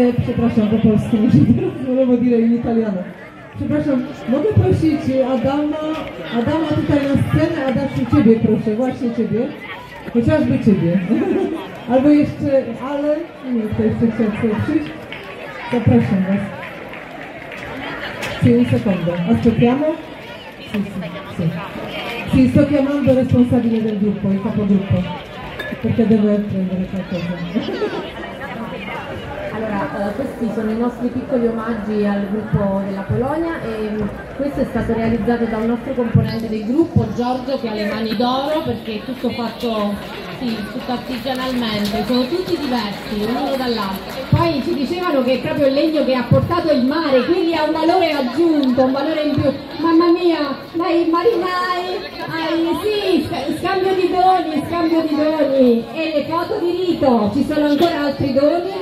przepraszam, po polsku muszę dire in italiano. Przepraszam, mogę prosić Adama tutaj na scenę. Adasiu, ciebie proszę, właśnie ciebie. Chociażby ciebie. Albo jeszcze, ale nie wiem, kto jeszcze chciał tutaj przyjść. Zapraszam was. Sì, un secondo, aspettiamo. Sì, sì, sì. Sì, sto chiamando il responsabile del gruppo, il capogruppo, perché deve prendere qualcosa. Allora, questi sono i nostri piccoli omaggi al gruppo della Polonia e questo è stato realizzato da un nostro componente del gruppo, Giorgio, che ha le mani d'oro perché è tutto fatto, sì, tutto artigianalmente, sono tutti diversi, uno dall'altro. Poi ci dicevano che è proprio il legno che ha portato il mare, quindi ha un valore aggiunto, un valore in più. Mamma mia, dai marinai, sì, scambio di doni e le foto di rito, ci sono ancora altri doni?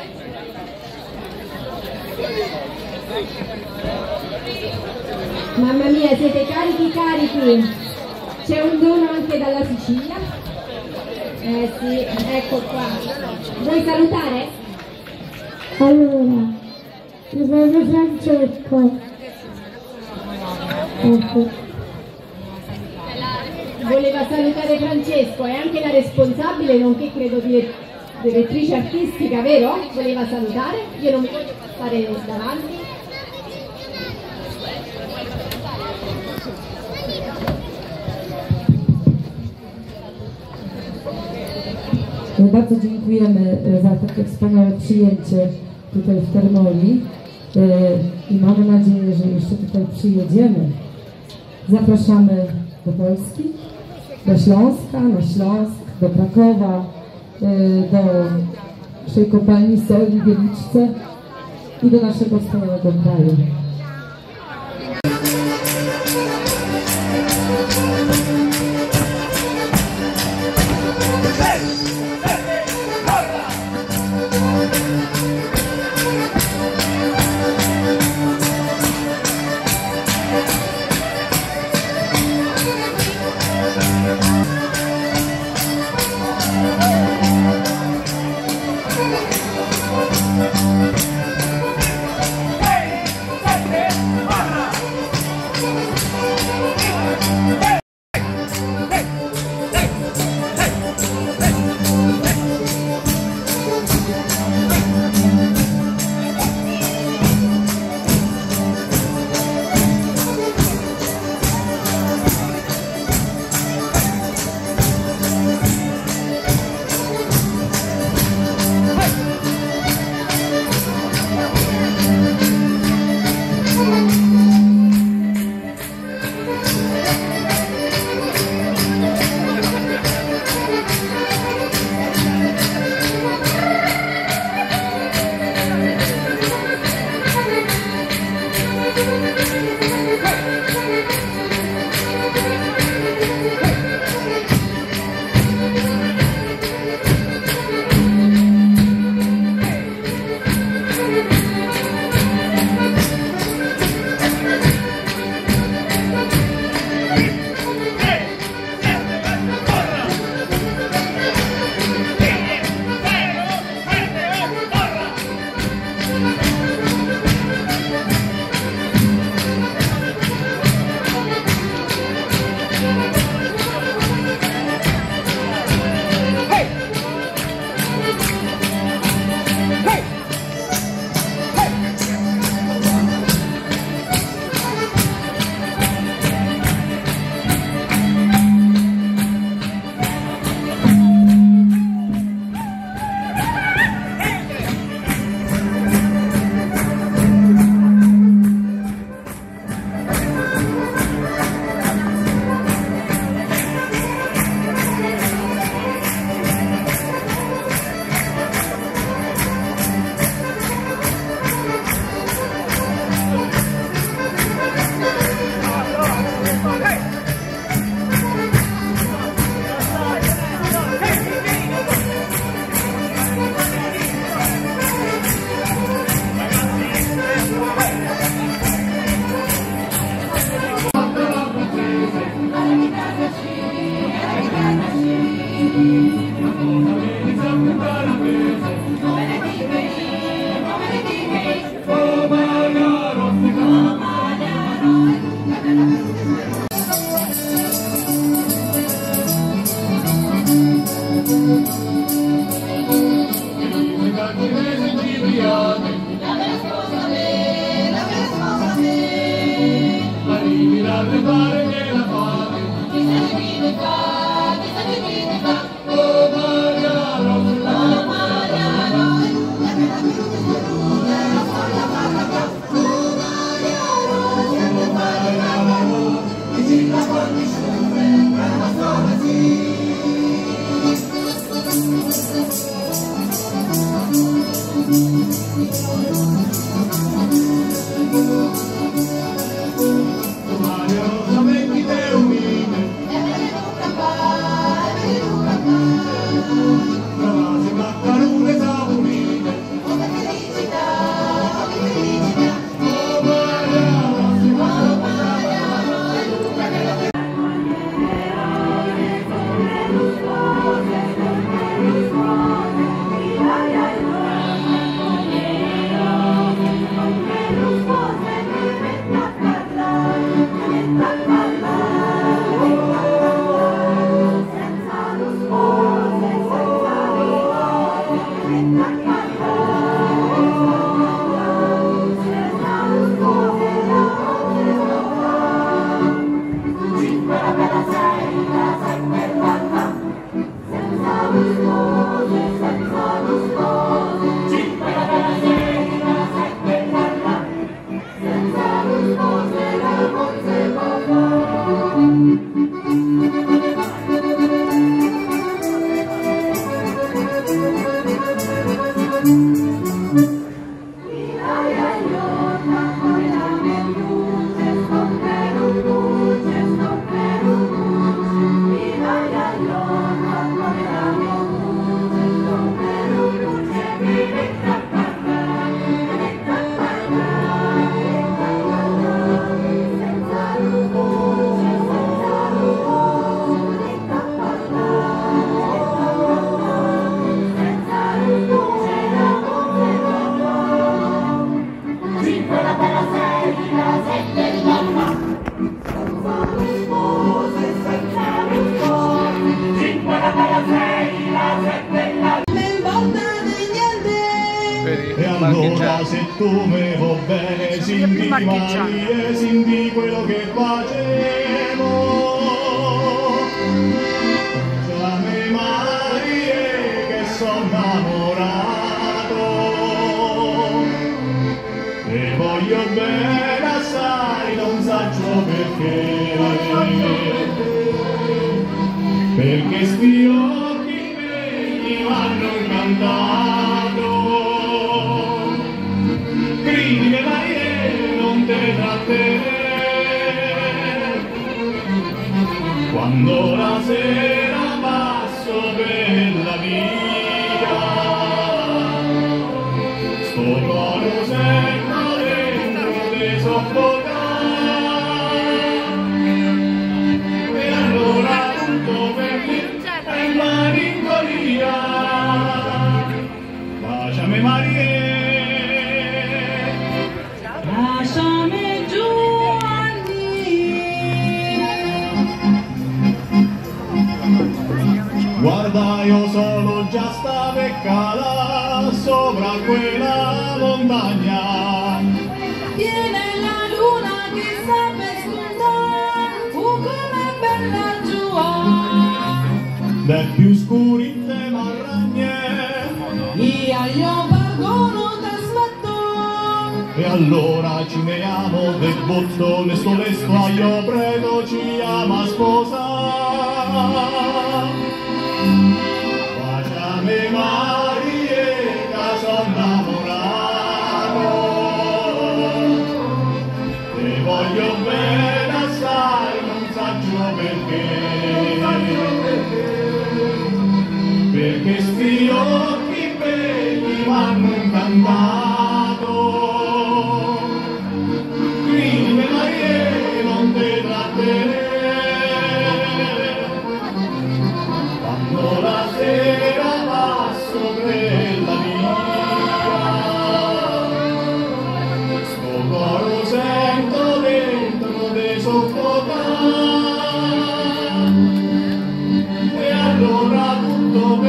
Mamma mia, siete carichi, c'è un dono anche dalla Sicilia? Sì, ecco qua. Vuoi salutare? Allora, mi chiamo Francesco. Ecco. Voleva salutare Francesco, è anche la responsabile, nonché credo direttrice artistica, vero? Voleva salutare? Io non mi voglio passare davanti. Bardzo dziękujemy za takie wspaniałe przyjęcie tutaj w Termoli i mamy nadzieję, że jeszcze tutaj przyjedziemy. Zapraszamy do Polski, do Śląska, na Śląsk, do Krakowa, do naszej kopalni soli w Wieliczce i do naszego wspaniałego kraju. Hey! E allora se tu me va bene, senti Maria, senti quello che facevo. Chiami Maria che sono innamorato, e voglio bene assai, non saggio perché, perché sti occhi miei mi hanno incantato. Gridi Maria, non te trattenere, quando la sera passo per la via, sto coro sento dentro te soffocare, e allora tutto per lì è malinconia. Baciami Maria, lasciami Giovanni. guarda io solo già sta peccata sopra quella montagna, Viene la luna che sta per spuntare, come bella giù. del più scurite marragne, Io pargono t'aspetto. e allora ci neiamo del botto, le sto io prego ci ama sposa. Baciami Maria, che sono innamorato, e voglio bene assai, non saggio perché sti occhi belli m'hanno incantato. Gridi Maria, non te trattenere, quando la sera passo per la via, sto coro sento dentro te soffocare, e allora tutto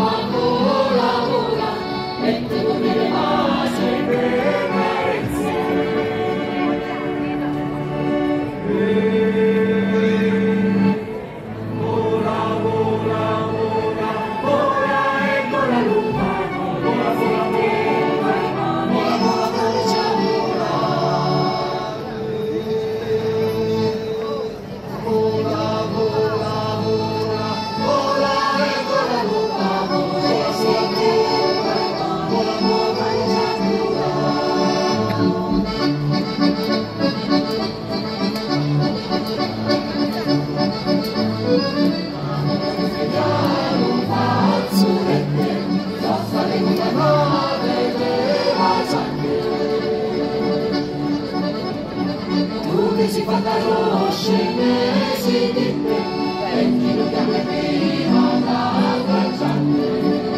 Si fa conoscere, si dice, e chi lo chiama prima da abbracciare.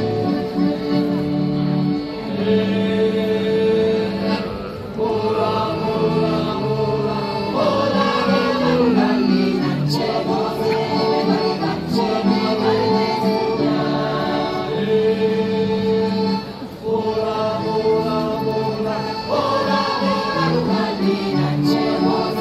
Vola, vola, vola, vola, vola, lina, c'è voce, c'è vola, vola, vola, vola, vola, lina, c'è voce.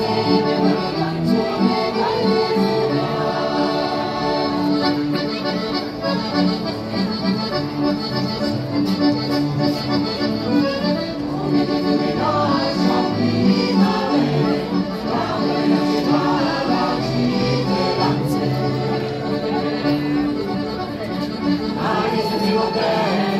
Anche se ti